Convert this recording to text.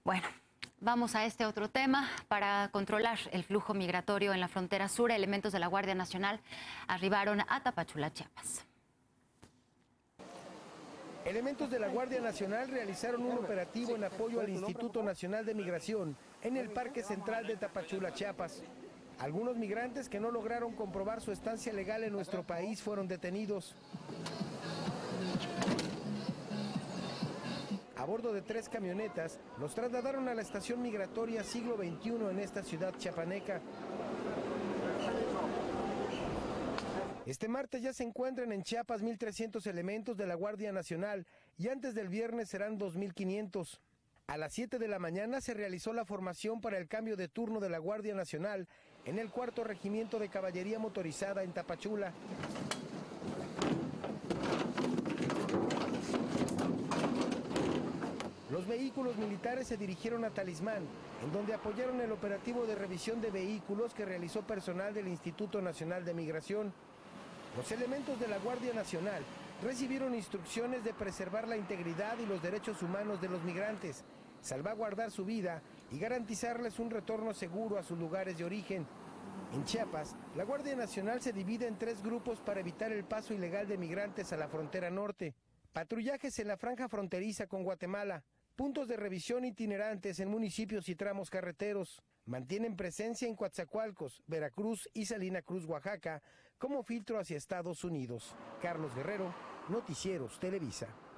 Bueno, vamos a este otro tema. Para controlar el flujo migratorio en la frontera sur, elementos de la Guardia Nacional arribaron a Tapachula, Chiapas. Elementos de la Guardia Nacional realizaron un operativo en apoyo al Instituto Nacional de Migración en el Parque Central de Tapachula, Chiapas. Algunos migrantes que no lograron comprobar su estancia legal en nuestro país fueron detenidos. A bordo de 3 camionetas, los trasladaron a la estación migratoria Siglo XXI en esta ciudad chiapaneca. Este martes ya se encuentran en Chiapas 1,300 elementos de la Guardia Nacional y antes del viernes serán 2,500. A las 7 de la mañana se realizó la formación para el cambio de turno de la Guardia Nacional en el 4º Regimiento de Caballería Motorizada en Tapachula. Los vehículos militares se dirigieron a Talismán, en donde apoyaron el operativo de revisión de vehículos que realizó personal del Instituto Nacional de Migración. Los elementos de la Guardia Nacional recibieron instrucciones de preservar la integridad y los derechos humanos de los migrantes, salvaguardar su vida y garantizarles un retorno seguro a sus lugares de origen. En Chiapas, la Guardia Nacional se divide en 3 grupos para evitar el paso ilegal de migrantes a la frontera norte. Patrullajes en la franja fronteriza con Guatemala, puntos de revisión itinerantes en municipios y tramos carreteros. Mantienen presencia en Coatzacoalcos, Veracruz y Salina Cruz, Oaxaca, como filtro hacia Estados Unidos. Carlos Guerrero, Noticieros Televisa.